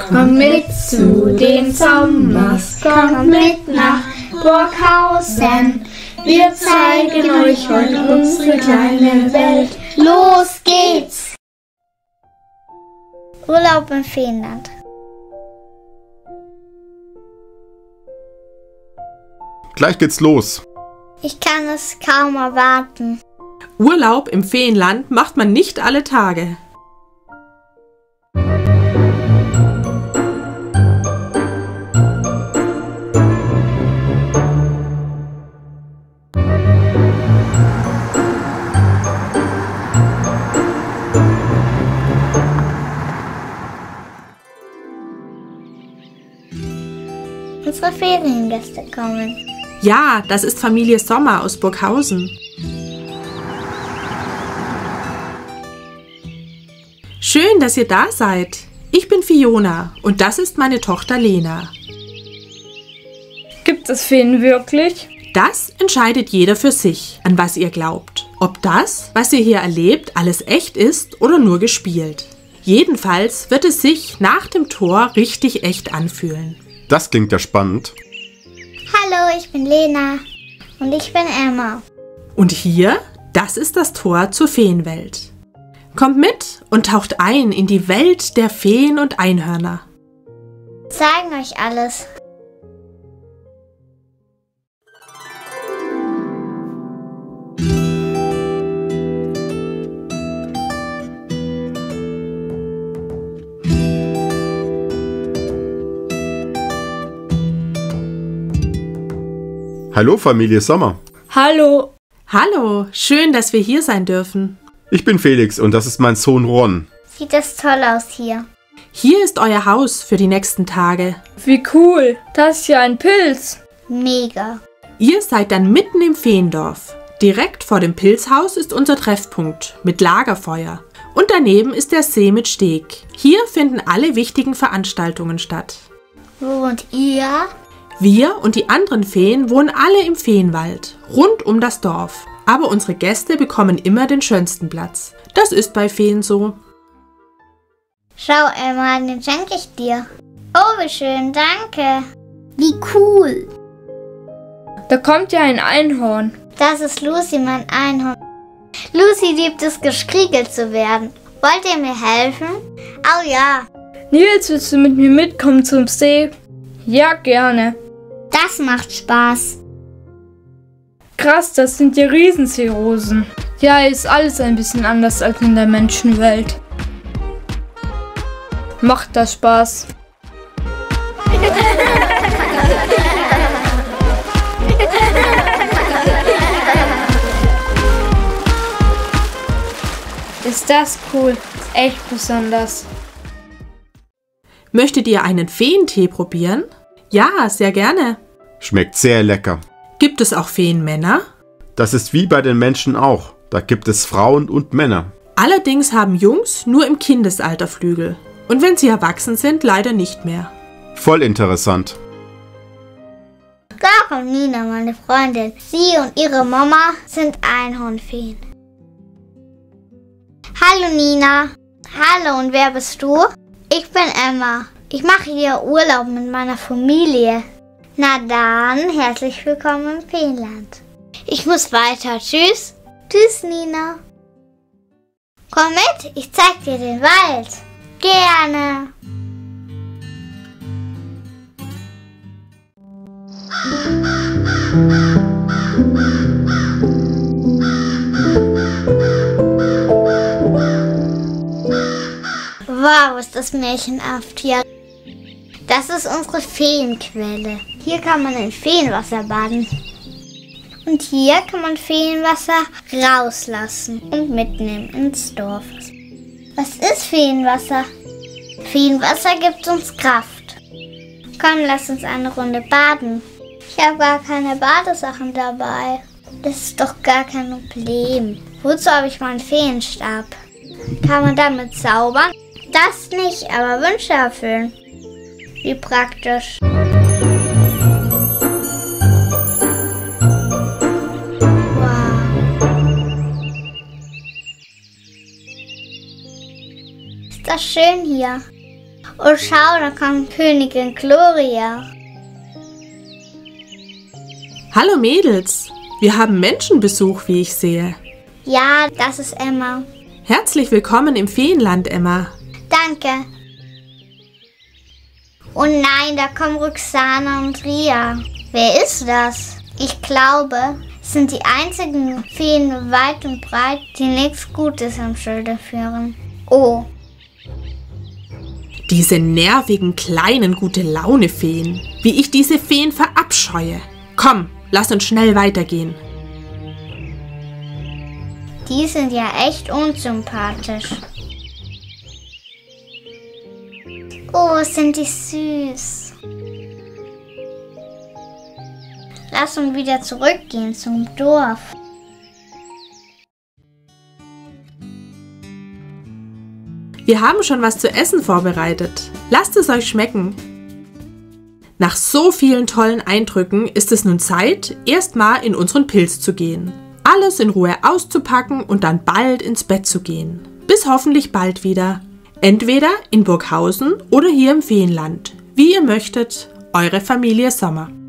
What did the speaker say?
Kommt mit zu den Sommers, kommt mit nach Burghausen. Wir zeigen euch heute unsere kleine Welt. Los geht's! Urlaub in Finnland. Gleich geht's los. Ich kann es kaum erwarten. Urlaub im Feenland macht man nicht alle Tage. Unsere Feriengäste kommen. Ja, das ist Familie Sommer aus Burghausen. Schön, dass ihr da seid. Ich bin Fiona und das ist meine Tochter Lena. Gibt es Feen wirklich? Das entscheidet jeder für sich, an was ihr glaubt. Ob das, was ihr hier erlebt, alles echt ist oder nur gespielt. Jedenfalls wird es sich nach dem Tor richtig echt anfühlen. Das klingt ja spannend. Hallo, ich bin Lena. Und ich bin Emma. Und hier, das ist das Tor zur Feenwelt. Kommt mit und taucht ein in die Welt der Feen und Einhörner. Wir zeigen euch alles. Hallo Familie Sommer. Hallo. Hallo, schön, dass wir hier sein dürfen. Ich bin Felix und das ist mein Sohn Ron. Sieht das toll aus hier. Hier ist euer Haus für die nächsten Tage. Wie cool. Das ist ja ein Pilz. Mega. Ihr seid dann mitten im Feendorf. Direkt vor dem Pilzhaus ist unser Treffpunkt mit Lagerfeuer. Und daneben ist der See mit Steg. Hier finden alle wichtigen Veranstaltungen statt. Wo wohnt ihr? Wir und die anderen Feen wohnen alle im Feenwald, rund um das Dorf. Aber unsere Gäste bekommen immer den schönsten Platz. Das ist bei Feen so. Schau, Emma, den schenke ich dir. Oh, wie schön, danke. Wie cool. Da kommt ja ein Einhorn. Das ist Lucy, mein Einhorn. Lucy liebt es, gestriegelt zu werden. Wollt ihr mir helfen? Oh ja. Nils, willst du mit mir mitkommen zum See? Ja, gerne. Das macht Spaß. Krass, das sind ja Riesenseerosen. Ja, ist alles ein bisschen anders als in der Menschenwelt. Macht das Spaß? Ist das cool? Ist echt besonders. Möchtet ihr einen Feentee probieren? Ja, sehr gerne. Schmeckt sehr lecker. Gibt es auch Feenmänner? Das ist wie bei den Menschen auch. Da gibt es Frauen und Männer. Allerdings haben Jungs nur im Kindesalter Flügel. Und wenn sie erwachsen sind, leider nicht mehr. Voll interessant. Da kommt Nina, meine Freundin. Sie und ihre Mama sind Einhornfeen. Hallo Nina. Hallo, und wer bist du? Ich bin Emma. Ich mache hier Urlaub mit meiner Familie. Na dann, herzlich willkommen im Feenland. Ich muss weiter. Tschüss. Tschüss, Nina. Komm mit, ich zeig dir den Wald. Gerne. Wow, ist das märchenhaft hier. Das ist unsere Feenquelle. Hier kann man in Feenwasser baden. Und hier kann man Feenwasser rauslassen und mitnehmen ins Dorf. Was ist Feenwasser? Feenwasser gibt uns Kraft. Komm, lass uns eine Runde baden. Ich habe gar keine Badesachen dabei. Das ist doch gar kein Problem. Wozu habe ich meinen Feenstab? Kann man damit zaubern? Das nicht, aber Wünsche erfüllen. Wie praktisch. Wow. Ist das schön hier. Oh, schau, da kommt Königin Gloria. Hallo Mädels, wir haben Menschenbesuch, wie ich sehe. Ja, das ist Emma. Herzlich willkommen im Feenland, Emma. Danke. Oh nein, da kommen Roxana und Ria. Wer ist das? Ich glaube, es sind die einzigen Feen weit und breit, die nichts Gutes im Schilde führen. Oh. Diese nervigen, kleinen, Gute-Laune-Feen. Wie ich diese Feen verabscheue. Komm, lass uns schnell weitergehen. Die sind ja echt unsympathisch. Oh, sind die süß. Lass uns wieder zurückgehen zum Dorf. Wir haben schon was zu essen vorbereitet. Lasst es euch schmecken. Nach so vielen tollen Eindrücken ist es nun Zeit, erstmal in unseren Pilz zu gehen. Alles in Ruhe auszupacken und dann bald ins Bett zu gehen. Bis hoffentlich bald wieder. Entweder in Burghausen oder hier im Feenland. Wie ihr möchtet, eure Familie Sommer.